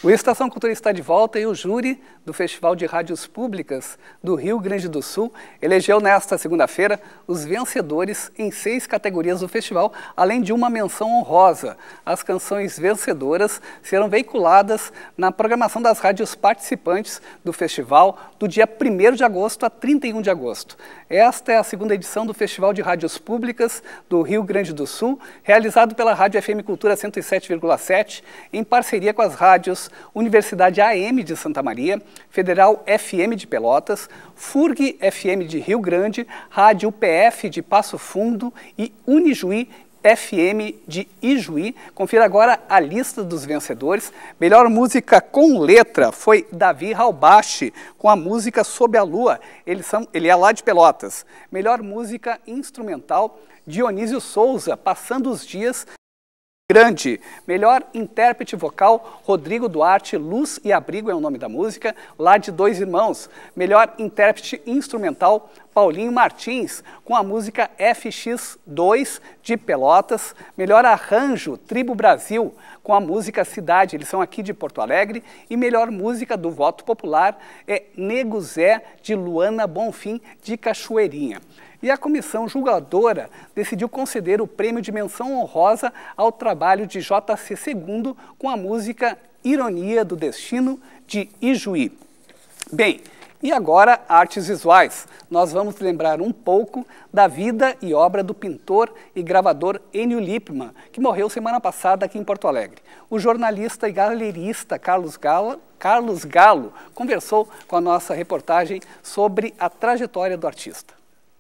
O Estação Cultura está de volta e o júri do Festival de Rádios Públicas do Rio Grande do Sul elegeu nesta segunda-feira os vencedores em 6 categorias do festival, além de uma menção honrosa. As canções vencedoras serão veiculadas na programação das rádios participantes do festival do dia 1º de agosto a 31 de agosto. Esta é a segunda edição do Festival de Rádios Públicas do Rio Grande do Sul, realizado pela Rádio FM Cultura 107,7, em parceria com as rádios Universidade AM de Santa Maria, Federal FM de Pelotas, FURG FM de Rio Grande, Rádio UPF de Passo Fundo e Unijuí FM de Ijuí. Confira agora a lista dos vencedores. Melhor música com letra foi Davi Halbach, com a música Sob a Lua. Ele é lá de Pelotas. Melhor música instrumental, Dionísio Souza, Passando os Dias. Grande. Melhor intérprete vocal, Rodrigo Duarte, Luz e Abrigo é o nome da música, lá de Dois Irmãos. Melhor intérprete instrumental, Paulinho Martins, com a música FX2 de Pelotas. Melhor arranjo, Tribo Brasil, com a música Cidade, eles são aqui de Porto Alegre. E melhor música do voto popular é Nego Zé, de Luana Bonfim, de Cachoeirinha. E a comissão julgadora decidiu conceder o prêmio de menção honrosa ao trabalho de J.C. Segundo com a música Ironia do Destino, de Ijuí. Bem, e agora artes visuais. Nós vamos lembrar um pouco da vida e obra do pintor e gravador Enio Lippmann, que morreu semana passada aqui em Porto Alegre. O jornalista e galerista Carlos Galo conversou com a nossa reportagem sobre a trajetória do artista.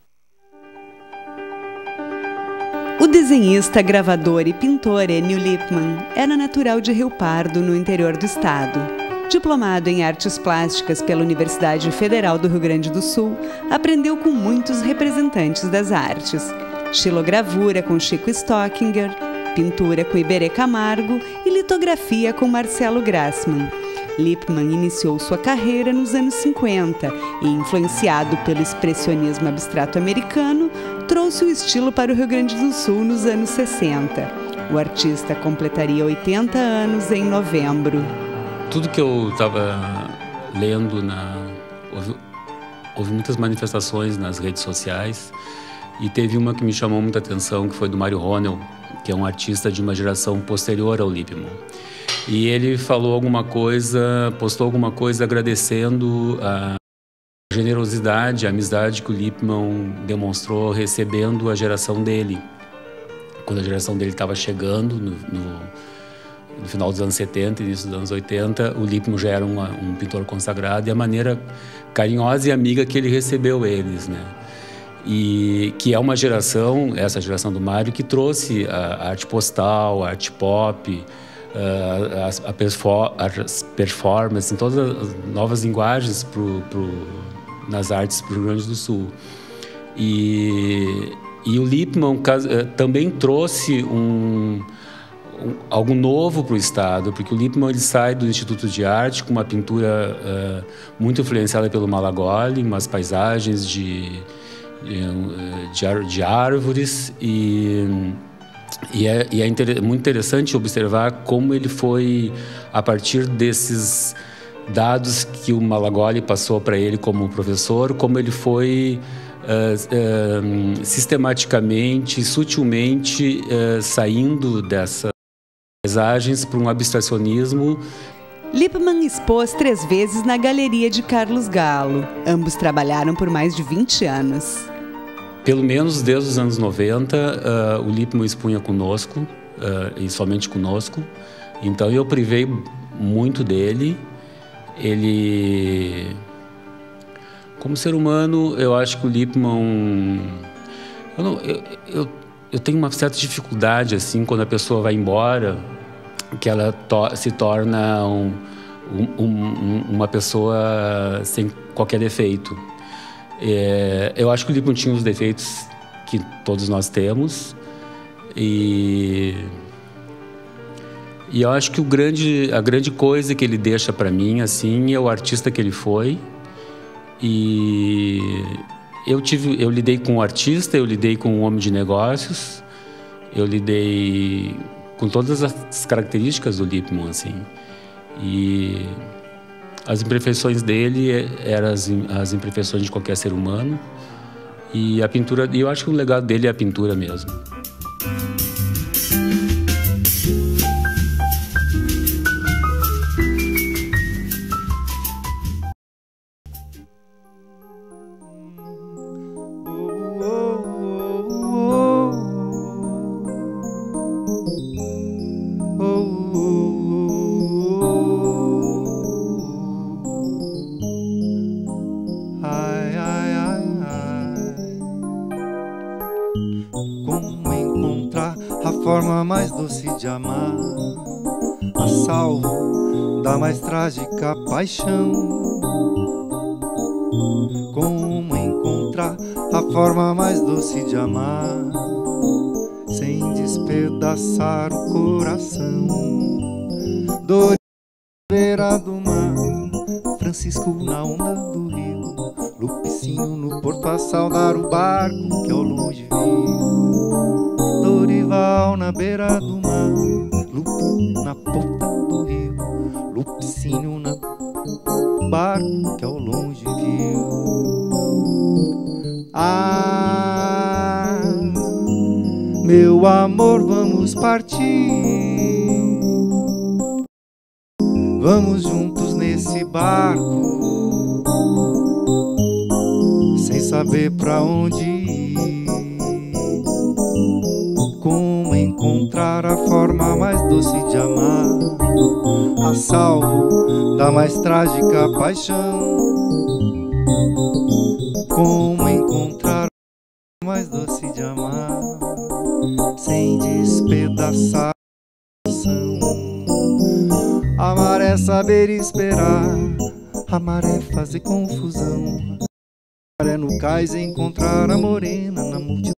O desenhista, gravador e pintor Enio Lippmann era natural de Rio Pardo, no interior do estado. Diplomado em artes plásticas pela Universidade Federal do Rio Grande do Sul, aprendeu com muitos representantes das artes. Xilogravura com Chico Stockinger, pintura com Iberê Camargo e litografia com Marcelo Grassmann. Lippmann iniciou sua carreira nos anos 50 e, influenciado pelo expressionismo abstrato americano, trouxe o estilo para o Rio Grande do Sul nos anos 60. O artista completaria 80 anos em novembro. Tudo que eu estava lendo, houve muitas manifestações nas redes sociais e teve uma que me chamou muita atenção, que foi do Mário Ronel, que é um artista de uma geração posterior ao Lippmann. E ele falou alguma coisa, postou alguma coisa agradecendo a generosidade, a amizade que o Lippmann demonstrou recebendo a geração dele. Quando a geração dele estava chegando, no final dos anos 70, início dos anos 80, o Lippmann já era um pintor consagrado, e a maneira carinhosa e amiga que ele recebeu eles, né? E que é uma geração, essa geração do Mário, que trouxe a arte postal, a arte pop, as performances, todas as novas linguagens nas artes para o Rio Grande do Sul. E o Lippmann também trouxe algo novo para o estado, porque o Lippmann ele sai do Instituto de Arte com uma pintura muito influenciada pelo Malagoli, umas paisagens de árvores, e é muito interessante observar como ele foi, a partir desses dados que o Malagoli passou para ele como professor, como ele foi sistematicamente, sutilmente saindo dessas paisagens para um abstracionismo. Lippmann expôs 3 vezes na Galeria de Carlos Galo. Ambos trabalharam por mais de 20 anos. Pelo menos desde os anos 90, o Lippmann expunha conosco, e somente conosco. Então eu privei muito dele. Ele, como ser humano, eu acho que o Lippmann... Eu tenho uma certa dificuldade, assim, quando a pessoa vai embora, que ela se torna uma pessoa sem qualquer defeito. Eu acho que o Lippmann tinha os defeitos que todos nós temos, e eu acho que a grande coisa que ele deixa para mim, assim, é o artista que ele foi. E eu lidei com um artista, eu lidei com um homem de negócios, eu lidei com todas as características do Lippmann, assim. E as imperfeições dele eram as imperfeições de qualquer ser humano. E a pintura, e eu acho que o legado dele é a pintura mesmo. Como encontrar a forma mais doce de amar, a salvo da mais trágica paixão. Como encontrar a forma mais doce de amar, sem despedaçar o coração. Dor beira do mar, Francisco na onda do rio, Lupicínio no porto a saudar o barco que ao longe viu. Dorival na beira do mar, Lupe na ponta do rio, Lupicínio no barco que ao longe viu. Ah, meu amor, vamos partir, vamos juntos nesse barco, sem saber pra onde ir. Como encontrar a forma mais doce de amar, a salvo da mais trágica paixão. Como encontrar a forma mais doce de amar, sem despedaçar o coração. Amar é saber esperar, amar é fazer confusão. Amar é no cais encontrar a morena na multidão.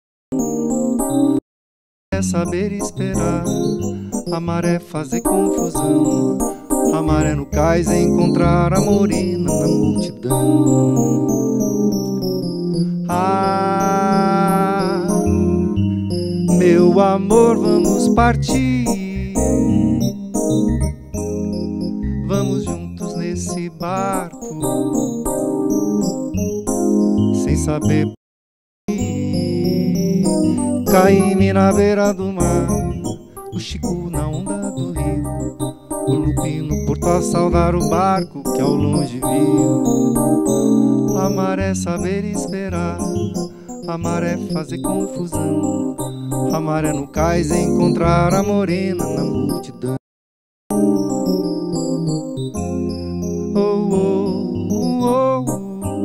É saber esperar, amar é fazer confusão. Amar é no cais encontrar a morena na multidão. Ah, meu amor, vamos partir, vamos juntos nesse barco, sem saber ir. Caíme na beira do mar, o Chico na onda do rio, o Lupe no porto a saudar o barco que ao longe viu. Amar é saber esperar, amar é fazer confusão. Amar é no cais encontrar a morena na multidão. Oh, oh, oh, oh.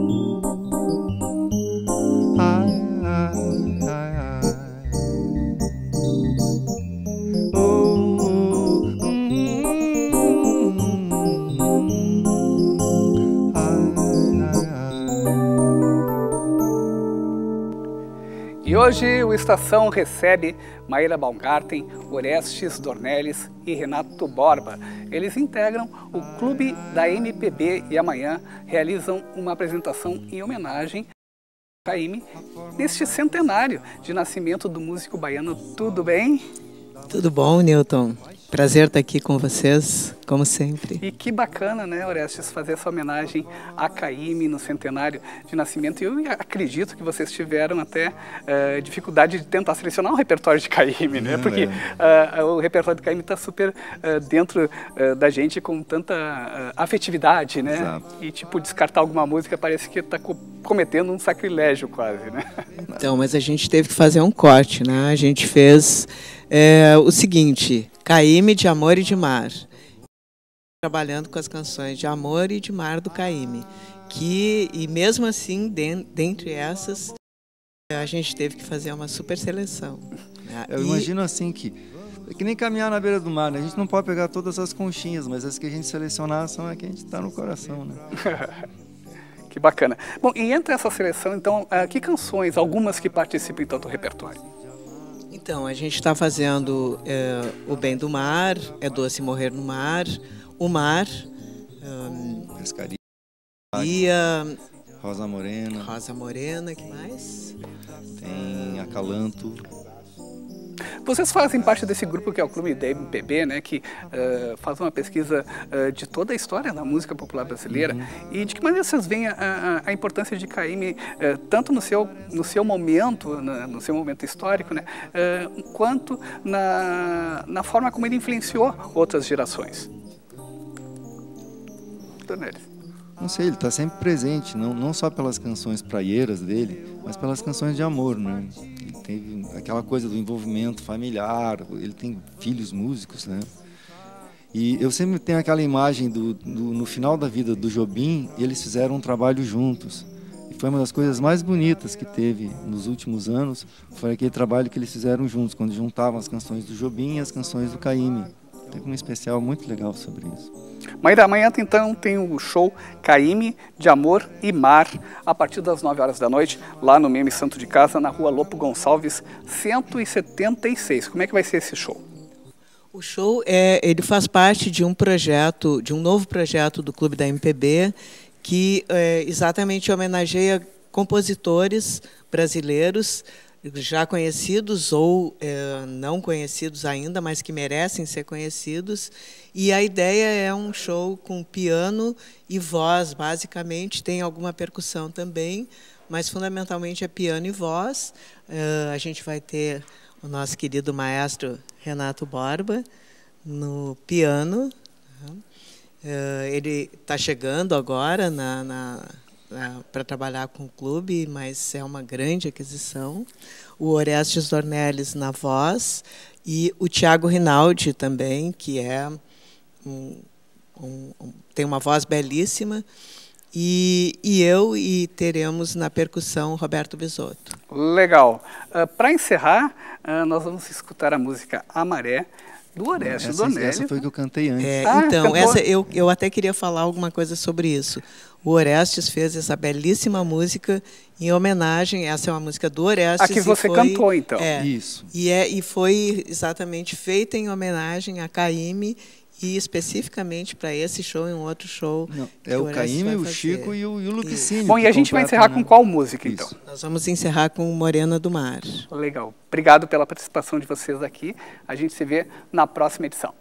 Ai, ai, ai, ai. Oh, oh, ai, ai, ai. E hoje o Estação recebe Maíra Baumgarten, Orestes Dornelles e Renato Borba. Eles integram o Clube da MPB e amanhã realizam uma apresentação em homenagem a Caymmi neste centenário de nascimento do músico baiano. Tudo bem? Tudo bom, Newton? Prazer estar aqui com vocês, como sempre. E que bacana, né, Orestes, fazer essa homenagem a Caymmi no centenário de nascimento. E eu acredito que vocês tiveram até dificuldade de tentar selecionar um repertório de Caymmi, né? Porque o repertório de Caymmi está super dentro da gente com tanta afetividade, né? Exato. E, tipo, descartar alguma música parece que está cometendo um sacrilégio quase, né? Então, mas a gente teve que fazer um corte, né? A gente fez o seguinte: Caymmi de Amor e de Mar. Trabalhando com as canções de Amor e de Mar do Caymmi. E mesmo assim, dentre essas, a gente teve que fazer uma super seleção. Né? Eu imagino assim que é que nem caminhar na beira do mar, né? A gente não pode pegar todas as conchinhas, mas as que a gente selecionar são as que a gente está no coração, né? Que bacana. Bom, e entre essa seleção, então, que canções, algumas que participam então do repertório? Então, a gente está fazendo O Bem do Mar, É Doce Morrer no Mar, O Mar, Pescaria, e Rosa Morena, Rosa Morena, que mais? tem Acalanto. Vocês fazem parte desse grupo que é o Clube da MPB, né, que faz uma pesquisa de toda a história da música popular brasileira. E de que maneira vocês veem a importância de Caymmi, tanto no seu momento, no seu momento histórico, né, quanto na forma como ele influenciou outras gerações? Neres. Não sei, ele está sempre presente, não só pelas canções praieiras dele, mas pelas canções de amor, né? Ele teve aquela coisa do envolvimento familiar, ele tem filhos músicos, né? E eu sempre tenho aquela imagem no final da vida do Jobim, eles fizeram um trabalho juntos. E foi uma das coisas mais bonitas que teve nos últimos anos, foi aquele trabalho que eles fizeram juntos, quando juntavam as canções do Jobim e as canções do Caymmi. Teve um especial muito legal sobre isso. Maíra, amanhã então tem o show Caymmi de Amor e Mar, a partir das 9 horas da noite, lá no Meme Santo de Casa, na rua Lopo Gonçalves, 176. Como é que vai ser esse show? O show ele faz parte de um projeto, de um novo projeto do Clube da MPB, que exatamente homenageia compositores brasileiros, já conhecidos ou não conhecidos ainda, mas que merecem ser conhecidos. E a ideia é um show com piano e voz, basicamente. Tem alguma percussão também, mas fundamentalmente é piano e voz. A gente vai ter o nosso querido maestro Renato Borba no piano. Ele está chegando agora para trabalhar com o clube, mas é uma grande aquisição. O Orestes Dornelles na voz e o Thiago Rinaldi também, que tem uma voz belíssima, e teremos na percussão Roberto Bisotto. Legal. Para encerrar, nós vamos escutar a música A Maré, do Orestes Dornelles. Essa foi que eu cantei antes. Então, eu até queria falar alguma coisa sobre isso. O Orestes fez essa belíssima música em homenagem, essa é uma música do Orestes. A que você cantou, então. Isso. E foi exatamente feita em homenagem a Caymmi, e especificamente para esse show e um outro show. É o Caymmi, o Chico e o Luquicínio. Bom, e a gente vai encerrar com qual música, então? Nós vamos encerrar com Morena do Mar. Legal. Obrigado pela participação de vocês aqui. A gente se vê na próxima edição.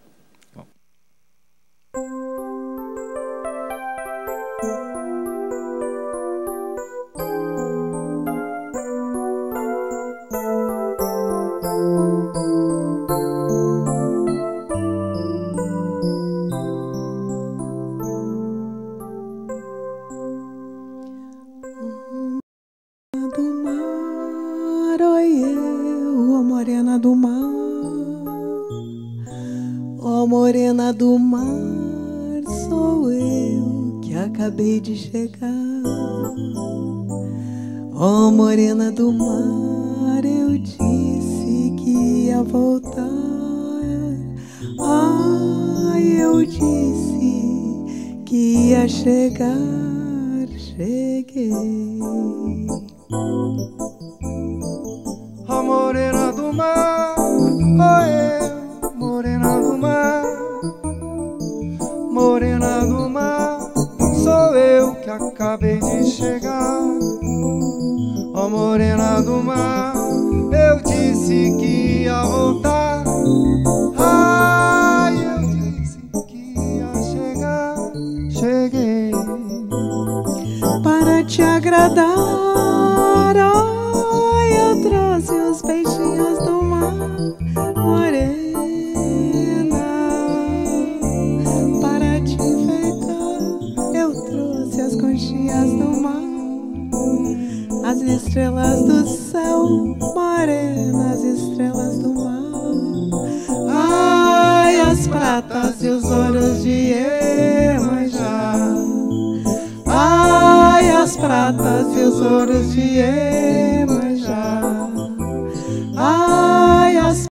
Morena do mar, ó morena do mar, sou eu que acabei de chegar. Ó morena do mar, eu disse que ia voltar. Ai, eu disse que ia chegar, cheguei. Ó morena do mar, ó eu, morena do mar, morena do mar, sou eu que acabei de chegar. Ó morena do mar, eu disse que ia voltar. Ai, eu disse que ia chegar, cheguei. Para te agradar, eu trouxe os peixinhos do mar, morena, para te enfeitar. Eu trouxe as conchinhas do mar, as estrelas do céu, morena, as estrelas do mar. Ai, as pratas e os ouros de Iemanjá. Ai, as pratas e os ouros de Iemanjá.